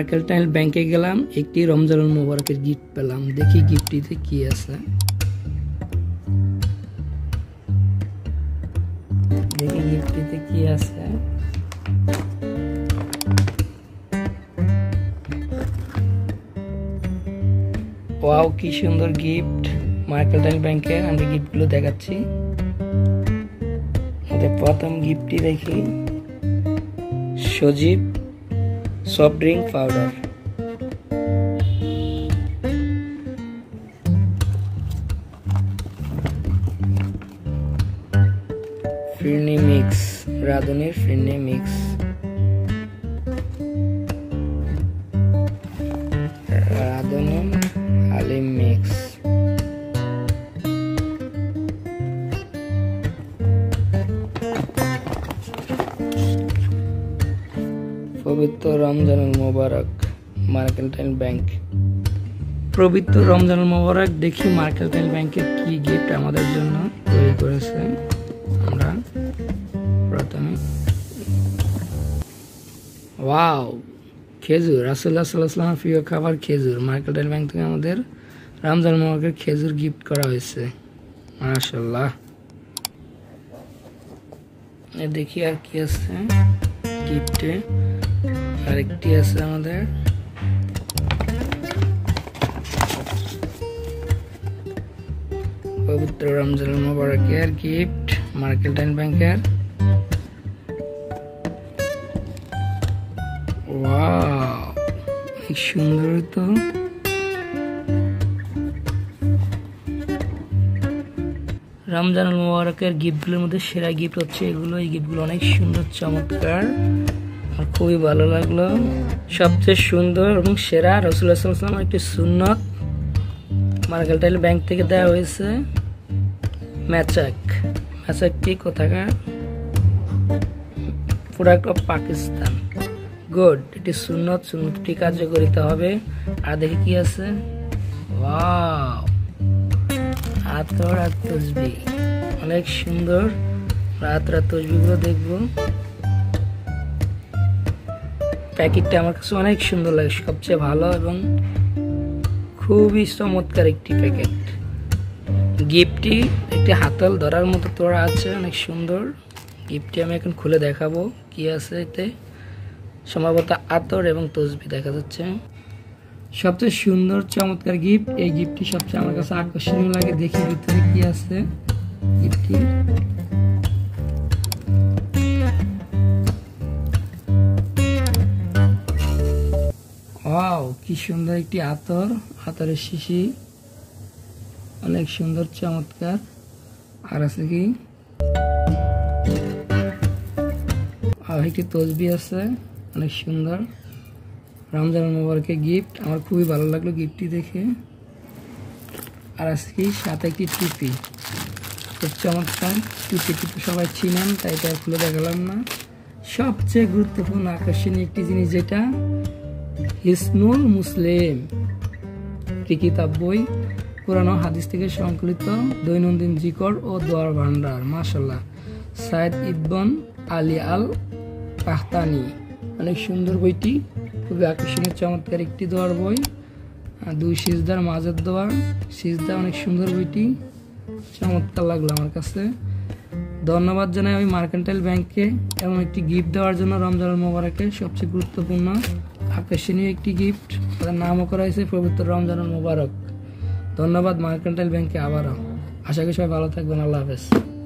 Mercantile ব্যাংকে গেলাম, একটি রমজানুল মোবারকের গিফট পেলাম। দেখি গিফটটিতে কি আছে। ওয়াও, কি সুন্দর গিফট মার্কেন্টাইল ব্যাংকের। আমি গিফটগুলো দেখাচ্ছি। প্রথম গিফটটি দেখি, Sajeeb soft drink powder. Firni mix, রাঁধুনির ফিরনি মিক্স। রাঁধুনি হালিম মিক্স। পবিত্র রমজানুল মোবারক, মার্কেন্টাইল ব্যাংক। পবিত্র রমজানুল মোবারক। দেখি মার্কেন্টাইল ব্যাংকের কি গিফট আমাদের জন্য তৈরি করেছে। আমরা প্রথমে ওয়াও, খেজুর, রাসূলুল্লাহ সাল্লাল্লাহু আলাইহি ওয়াসাল্লামের প্রিয় খাবার খেজুর। মার্কেন্টাইল ব্যাংক থেকে আমাদের রমজানুল মোবারকের খেজুর গিফট করা হয়েছে। মাশাআল্লাহ। দেখি আর কি আছে গিফটে। আরেকটি আছে আমাদের পবিত্র রমজানুল মোবারকের গিফট মার্কেন্টাইল ব্যাংকের। ওয়াও, কি সুন্দর তো। রমজানুল মোবারকের গিফটগুলোর মধ্যে সেরা গিফট হচ্ছে এগুলো। এই গিফটগুলো অনেক সুন্দর, চমৎকার, আর খুবই ভালো লাগলো। সবচেয়ে সুন্দর এবং সেরা রাসূলুল্লাহ সাল্লাল্লাহু আলাইহি ওয়াসাল্লামের একটি সুন্নত মার্কেন্টাইল ব্যাংক থেকে দেওয়া হয়েছে। ম্যাচাকটি কোথাকার? Product of Pakistan. গুড, এটি সুন্নতটি কার্যকরিতা হবে। আর দেখি কি আছে। ওয়াও, আতর আর তসবিহ, অনেক সুন্দর। আতর আর তসবিহগুলো দেখবো। প্যাকেটটা আমার কাছে অনেক সুন্দর লাগে, সবচেয়ে ভালো এবং খুবই চমৎকার একটি প্যাকেট। গিফটটি একটি হাতল ধরার মতো তোড়া আছে, অনেক সুন্দর। গিফটটি আমি এখন খুলে দেখাবো কি আছে এতে। সম্ভবত আতর এবং তসবিহ দেখা যাচ্ছে। সবচেয়ে সুন্দর চমৎকার গিফট। এই গিফটটি সবচেয়ে আমার কাছে আকর্ষণীয় লাগে। দেখি ভিতরে কি আছে গিফটটি। ওয়াও, কি সুন্দর একটি আতর, আতরের শিশি, অনেক সুন্দর চমৎকার। আর আছে কি, আর একটি তসবিহ আছে, অনেক সুন্দর। রমজানুল মোবারকের গিফট, আমার খুবই ভালো লাগলো গিফটটি দেখে। আর আছে কি, সাথে একটি টুপি, খুব চমৎকার। টুপিটি তো সবাই চিনেন, তাই এটা খুলে দেখালাম না। সবচেয়ে গুরুত্বপূর্ণ আকর্ষণীয় একটি জিনিস, যেটা হিসনুল মুসলিম, একটি কিতাব বই, পুরানো হাদিস থেকে সংকলিত দৈনন্দিন জিকর ও দোয়ার ভান্ডার। মাশাআল্লাহ, Said ibn Ali al Qahtani. অনেক সুন্দর বইটি, খুবই আকর্ষণীয় চমৎকার একটি দোয়ার বই। 2 সিজদার মাঝের দোয়া, সিজদা, অনেক সুন্দর বইটি, চমৎকার লাগলো আমার কাছে। ধন্যবাদ জানাই আমি মার্কেন্টাইল ব্যাংককে এমন একটি গিফট দেওয়ার জন্য। রমজানুল মোবারকের সবচেয়ে গুরুত্বপূর্ণ আকর্ষণীয় একটি গিফট, তার নামও করা হয়েছে পবিত্র রমজানুল মোবারক। ধন্যবাদ মার্কেন্টাইল ব্যাংককে আবারও। আশা করি সবাই ভালো থাকবেন। আল্লাহ হাফেজ।